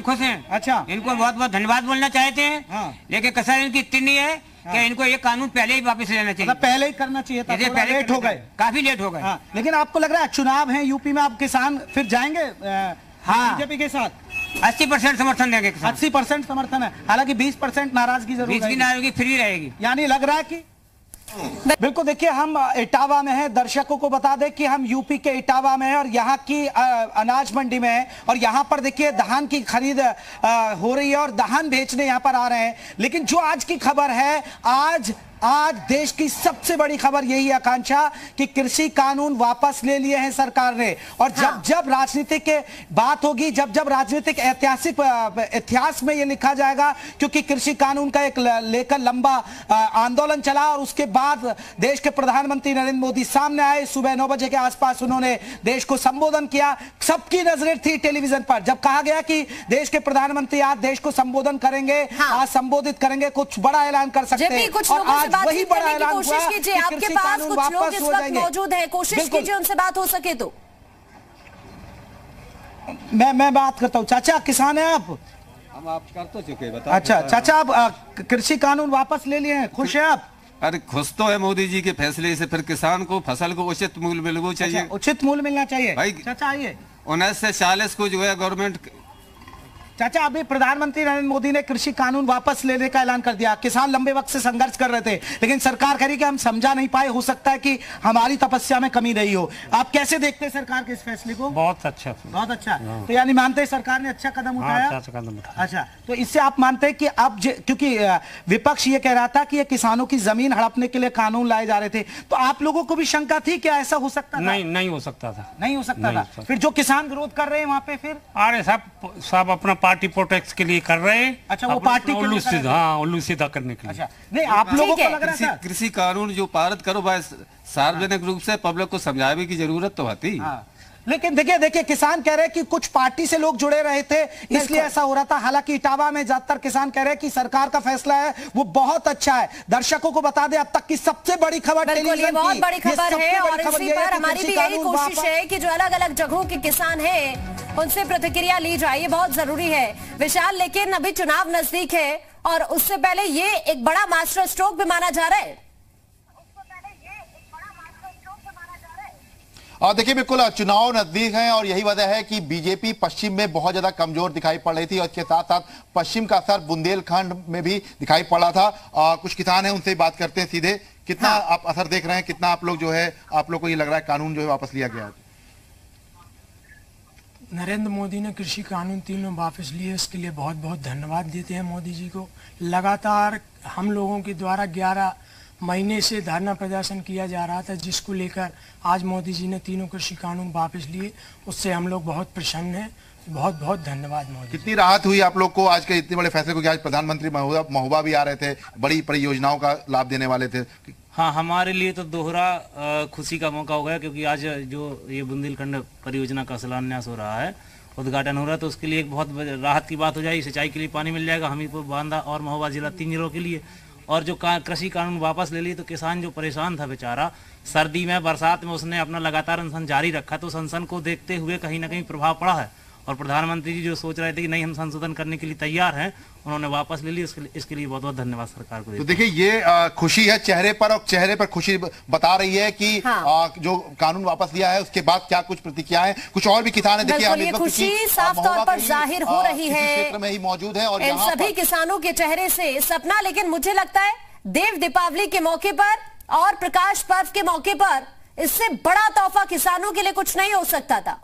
खुश हैं। अच्छा, इनको बहुत बहुत धन्यवाद बोलना चाहते हैं। हाँ। लेकिन कसर इनकी इतनी नहीं है कि इनको ये कानून पहले ही वापस लेना चाहिए। मतलब पहले ही करना चाहिए था, थोड़ा लेट हो गए, काफी लेट हो गए। हाँ, लेकिन आपको लग रहा है चुनाव है यूपी में, आप किसान फिर जाएंगे बीजेपी के साथ? 80% समर्थन देंगे। 80% समर्थन है, हालांकि 20% नाराजगी जरूर है। 20 की नाराजगी फ्री रहेगी। यानी लग रहा है कि बिल्कुल। देखिए, हम इटावा में हैं, दर्शकों को बता दें कि हम यूपी के इटावा में हैं और यहाँ की अनाज मंडी में हैं और यहाँ पर देखिए धान की खरीद हो रही है और धान बेचने यहाँ पर आ रहे हैं। लेकिन जो आज की खबर है, आज देश की सबसे बड़ी खबर यही है आकांक्षा कि कृषि कानून वापस ले लिए हैं सरकार ने। और जब राजनीतिक के बात होगी, जब राजनीतिक ऐतिहासिक इतिहास में ये लिखा जाएगा, क्योंकि कृषि कानून का एक लेकर लंबा आंदोलन चला और उसके बाद देश के प्रधानमंत्री नरेंद्र मोदी सामने आए। सुबह 9 बजे के आसपास उन्होंने देश को संबोधन किया। सबकी नजरें थी टेलीविजन पर जब कहा गया कि देश के प्रधानमंत्री आज देश को संबोधन करेंगे, आज संबोधित करेंगे, कुछ बड़ा ऐलान कर सकते हैं। और आज वही बड़ा ऐलान हुआ। कोशिश कीजिए, आपके पास कुछ लोग इस वक्त मौजूद हैं, कोशिश कीजिए उनसे बात हो सके तो। मैं बात करता हूँ। चाचा, किसान हैं आप? हम आप कर तो चुके, बताओ। अच्छा चाचा, आप कृषि कानून वापस ले लिए हैं, खुश हैं आप? अरे खुश तो है मोदी जी के फैसले से। फिर किसान को फसल को उचित मूल्य मिलना चाहिए। अच्छा, उचित मूल्य मिलना चाहिए भाई। चाचा आइए। 19 से 40 को जो है गवर्नमेंट। चाचा, अभी प्रधानमंत्री नरेंद्र मोदी ने कृषि कानून वापस लेने का ऐलान कर दिया। किसान लंबे वक्त से संघर्ष कर रहे थे, लेकिन सरकार कह रही कि हम समझा नहीं पाए, हो सकता है कि हमारी तपस्या में कमी रही हो। आप कैसे देखते हैं सरकार के इस फैसले को? बहुत अच्छा, बहुत अच्छा। तो यानी मानते हैं सरकार ने अच्छा कदम उठाया? अच्छा कदम उठाया। अच्छा, तो इससे आप मानते हैं कि अब क्योंकि विपक्ष ये कह रहा था कि ये किसानों की जमीन हड़पने के लिए कानून लाए जा रहे थे, तो आप लोगों को भी शंका थी क्या ऐसा हो सकता था? नहीं हो सकता था। नहीं हो सकता था। फिर जो किसान विरोध कर रहे हैं वहां पे, फिर अरे सब अपना पार्टी प्रोटेक्ट के लिए कर रहे हैं। अच्छा, वो पार्टी के लिए उल्लू सीधा करने के लिए। अच्छा, नहीं आप लोगों को लग रहा है कृषि कानून जो पारित करो भाई, सार्वजनिक रूप से पब्लिक को समझाने की जरूरत तो होती। लेकिन देखिए किसान कह रहे हैं कि कुछ पार्टी से लोग जुड़े रहे थे, इसलिए ऐसा हो रहा था। हालांकि इटावा में ज्यादातर किसान कह रहे हैं कि सरकार का फैसला है वो बहुत अच्छा है। दर्शकों को बता दें अब तक की सबसे बड़ी खबर टेलीविजन की, बहुत बड़ी खबर है और इसी पर हमारी भी यही कोशिश है कि जो अलग अलग जगहों के किसान हैं उनसे प्रतिक्रिया ली जाए, ये बहुत जरूरी है विशाल। लेकिन अभी चुनाव नजदीक है और उससे पहले ये एक बड़ा मास्टर स्ट्रोक भी माना जा रहा है। और देखिए, बिल्कुल चुनाव नजदीक हैं और यही वजह है कि बीजेपी पश्चिम में बहुत ज्यादा कमजोर दिखाई पड़ रही थी और इसके साथ साथ पश्चिम का असर बुंदेलखंड में भी दिखाई पड़ा था। कुछ किसान हैं, उनसे बात करते हैं सीधे। कितना आप असर देख रहे हैं, कितना आप लोग जो है, आप लोग को ये लग रहा है कानून जो है वापस लिया गया है? नरेंद्र मोदी ने कृषि कानून तीनों वापस लिए, इसके लिए बहुत बहुत धन्यवाद देते हैं मोदी जी को। लगातार हम लोगों के द्वारा 11 महीने से धरना प्रदर्शन किया जा रहा था, जिसको लेकर आज मोदी जी ने तीनों कृषि कानून वापस लिए, उससे हम लोग बहुत प्रसन्न हैं। बहुत बहुत धन्यवाद मोदी। कितनी राहत हुई आप लोग को आज के इतने बड़े फैसले को? आज प्रधानमंत्री महोबा भी आ रहे थे, बड़ी परियोजनाओं का लाभ देने वाले थे। हाँ, हमारे लिए तो दोहरा खुशी का मौका हो गया, क्योंकि आज जो ये बुंदेलखंड परियोजना का शिलान्यास हो रहा है, उद्घाटन हो रहा है, तो उसके लिए एक बहुत राहत की बात हो जाएगी। सिंचाई के लिए पानी मिल जाएगा हमीरपुर, बांदा और महोबा जिला, 3 जिलों के लिए। और जो कृषि कानून वापस ले लिए तो किसान जो परेशान था बेचारा, सर्दी में बरसात में उसने अपना लगातार अनशन जारी रखा, तो अनशन को देखते हुए कहीं ना कहीं प्रभाव पड़ा है। और प्रधानमंत्री जी जो सोच रहे थे कि नहीं हम संशोधन करने के लिए तैयार हैं, उन्होंने वापस ले ली। इसके लिए बहुत बहुत धन्यवाद सरकार को। तो देखिए, ये खुशी है चेहरे पर, और चेहरे पर खुशी बता रही है कि जो कानून वापस लिया है उसके बाद क्या कुछ प्रतिक्रियाएं, कुछ और भी किसान है। देखिए, खुशी साफ तौर पर जाहिर हो रही है, क्षेत्र में ही मौजूद है और इन सभी किसानों के चेहरे से सपना। लेकिन मुझे लगता है देव दीपावली के मौके पर और प्रकाश पर्व के मौके पर इससे बड़ा तोहफा किसानों के लिए कुछ नहीं हो सकता था।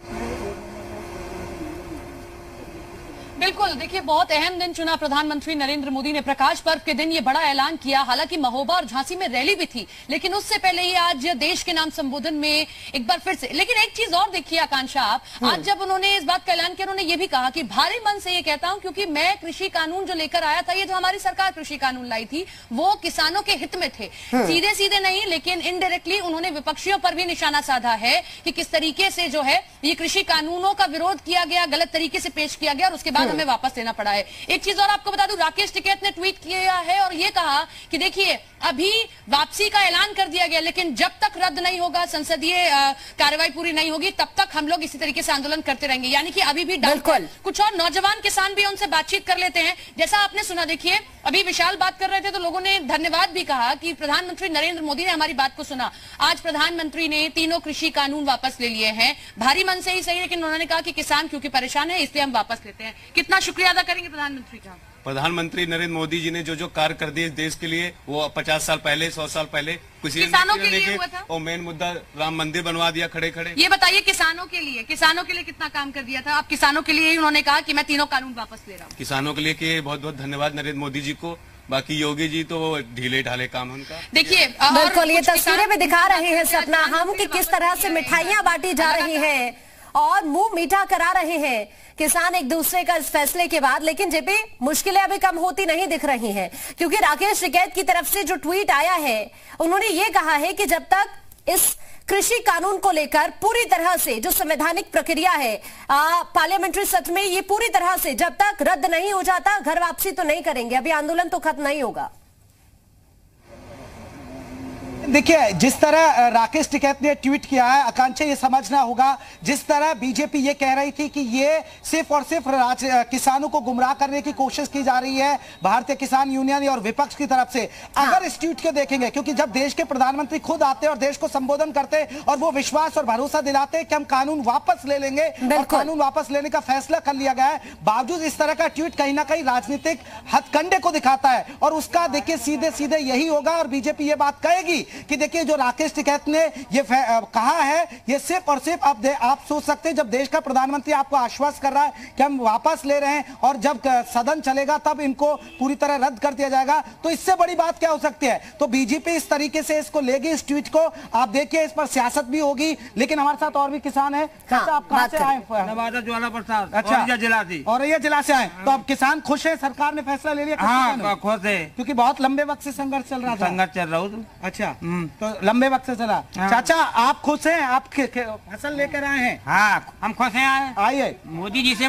बिल्कुल, देखिए बहुत अहम दिन चुना प्रधानमंत्री नरेंद्र मोदी ने। प्रकाश पर्व के दिन ये बड़ा ऐलान किया। हालांकि महोबा और झांसी में रैली भी थी, लेकिन उससे पहले ही आज देश के नाम संबोधन में एक बार फिर से। लेकिन एक चीज और देखिए आकांक्षा, आप आज जब उन्होंने इस बात का ऐलान किया, उन्होंने ये भी कहा कि भारी मन से ये कहता हूं क्योंकि मैं कृषि कानून जो लेकर आया था, ये जो हमारी सरकार कृषि कानून लाई थी, वो किसानों के हित में थे। सीधे सीधे नहीं, लेकिन इनडायरेक्टली उन्होंने विपक्षियों पर भी निशाना साधा है कि किस तरीके से जो है ये कृषि कानूनों का विरोध किया गया, गलत तरीके से पेश किया गया और उसके बाद हमें वापस लेना पड़ा है। एक चीज और आपको बता दूं, राकेश टिकैत ने ट्वीट किया है और ये कहा कि देखिए अभी वापसी का ऐलान कर दिया गया, लेकिन जब तक रद्द नहीं होगा, संसदीय कार्रवाई पूरी नहीं होगी, तब तक हम लोग इसी तरीके से आंदोलन करते रहेंगे। यानी कि अभी भी बिल्कुल। कुछ और नौजवान किसान भी उनसे बातचीत कर लेते हैं। जैसा आपने सुना, देखिए अभी विशाल बात कर रहे थे तो लोगों ने धन्यवाद भी कहा कि प्रधानमंत्री नरेंद्र मोदी ने हमारी बात को सुना। आज प्रधानमंत्री ने तीनों कृषि कानून वापस ले लिए हैं, भारी मन से ही सही, लेकिन उन्होंने कहा कि किसान क्योंकि परेशान है इसलिए हम वापस लेते हैं। कितना शुक्रिया अदा करेंगे प्रधानमंत्री का। प्रधानमंत्री नरेंद्र मोदी जी ने जो कार्य कर दिए इस देश के लिए, वो 50 साल पहले 100 साल पहले किसानों के लिए हुआ था। और मेन मुद्दा राम मंदिर बनवा दिया खड़े खड़े। ये बताइए किसानों के लिए कितना काम कर दिया था। आप किसानों के लिए ही उन्होंने कहा कि मैं तीनों कानून वापस ले रहा हूँ। किसानों के लिए कि बहुत बहुत धन्यवाद नरेंद्र मोदी जी को। बाकी योगी जी तो ढीले ढाले काम है उनका। देखिए बिल्कुल, ये तस्वीरें भी दिखा रहे हैं सपना हम कि किस तरह से मिठाइयां बांटी जा रही हैं और मुंह मीठा करा रहे हैं किसान एक दूसरे का इस फैसले के बाद। लेकिन जेपी, मुश्किलें अभी कम होती नहीं दिख रही हैं, क्योंकि राकेश टिकैत की तरफ से जो ट्वीट आया है, उन्होंने ये कहा है कि जब तक इस कृषि कानून को लेकर पूरी तरह से जो संवैधानिक प्रक्रिया है पार्लियामेंट्री सत्र में, ये पूरी तरह से जब तक रद्द नहीं हो जाता, घर वापसी तो नहीं करेंगे, अभी आंदोलन तो खत्म नहीं होगा। देखिए, जिस तरह राकेश टिकैत ने ट्वीट किया है, आकांक्षा ये समझना होगा, जिस तरह बीजेपी ये कह रही थी कि ये सिर्फ और सिर्फ किसानों को गुमराह करने की कोशिश की जा रही है भारतीय किसान यूनियन और विपक्ष की तरफ से। अगर इस ट्वीट को देखेंगे, क्योंकि जब देश के प्रधानमंत्री खुद आते और देश को संबोधन करते और वो विश्वास और भरोसा दिलाते कि हम कानून वापस ले लेंगे और कानून वापस लेने का फैसला कर लिया गया है, बावजूद इस तरह का ट्वीट कहीं ना कहीं राजनीतिक हथकंडे को दिखाता है। और उसका देखिए सीधे सीधे यही होगा और बीजेपी ये बात कहेगी कि देखिए जो राकेश टिकैत ने ये कहा है, ये सिर्फ और सिर्फ आप सोच सकते हैं, जब देश का प्रधानमंत्री आपको आश्वस्त कर रहा है कि हम वापस ले रहे हैं और जब सदन चलेगा तब इनको पूरी तरह रद्द कर दिया जाएगा, तो इससे बड़ी बात क्या हो सकती है। तो बीजेपी इस तरीके से इसको लेगी, इस ट्वीट को। आप देखिए इस पर सियासत भी होगी। लेकिन हमारे साथ और भी किसान है। आप कहां से आए? नवादा ज्वाला प्रसाद, अच्छा, औरैया जिला से। औरैया जिला से आए, तो अब किसान खुश है, सरकार ने फैसला ले लिया? हाँ खुश है, क्योंकि बहुत लंबे वक्त से संघर्ष चल रहा था। संघर्ष चल रहा हूँ। अच्छा, तो लंबे वक्त से चला। चाचा आप खुश हैं? आप फसल लेकर आए हैं? हाँ हम खुश हैं। आइए। मोदी जी से